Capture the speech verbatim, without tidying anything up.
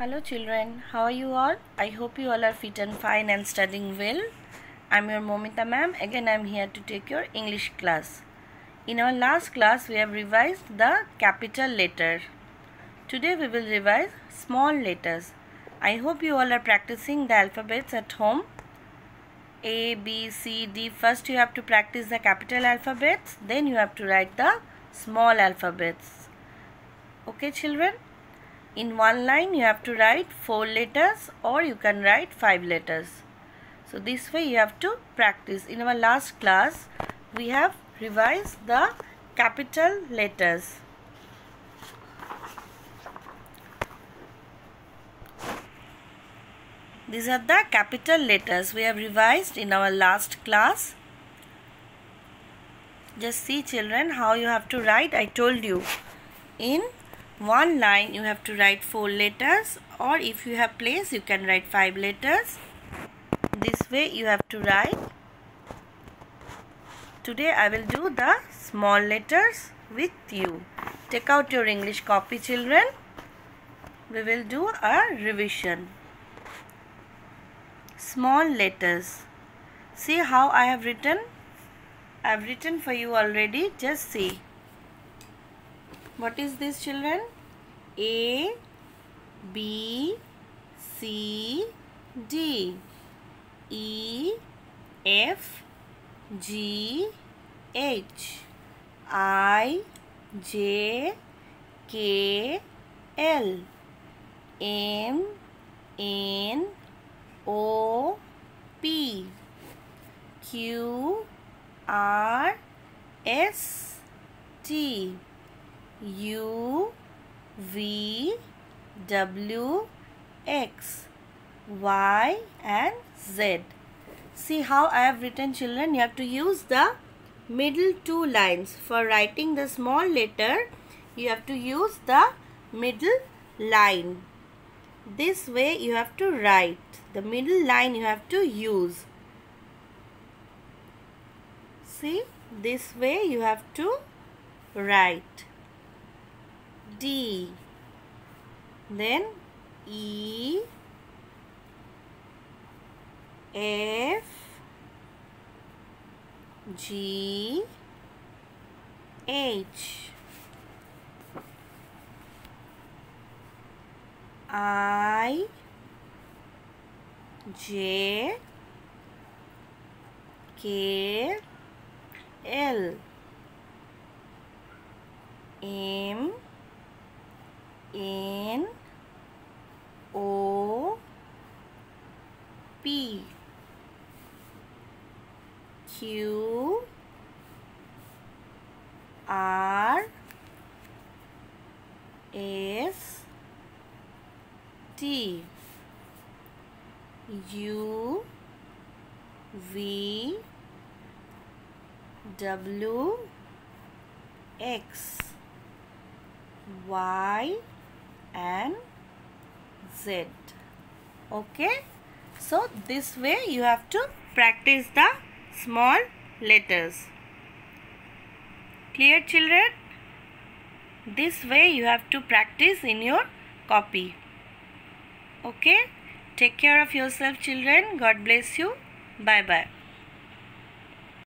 Hello children, how are you all? I hope you all are fit and fine and studying well. I am your Momita ma'am. Again I am here to take your English class. In our last class we have revised the capital letter. Today we will revise small letters. I hope you all are practicing the alphabets at home. A, B, C, D. First you have to practice the capital alphabets. Then you have to write the small alphabets. Okay children? In one line you have to write four letters or you can write five letters. So this way you have to practice. In our last class we have revised the capital letters. These are the capital letters we have revised in our last class. Just see children how you have to write. I told you in one line you have to write four letters, or if you have place you can write five letters. This way you have to write. Today I will do the small letters with you. Take out your English copy children. We will do a revision. Small letters. See how I have written. I have written for you already. Just see. What is this children? A, B, C, D, E, F, G, H, I, J, K, L, M, N, O, P, Q, R, S, T, U, V, W, X, Y and Z. See how I have written children. You have to use the middle two lines. For writing the small letter, you have to use the middle line. This way you have to write. The middle line you have to use. See, this way you have to write. D, then E, F, G, H, I, J, K, L, M, N, O, P, Q, R, S, T, U, V, W, X, Y and Z. Okay, so this way you have to practice the small letters. Clear children? This way you have to practice in your copy. Okay, take care of yourself children. God bless you. Bye bye.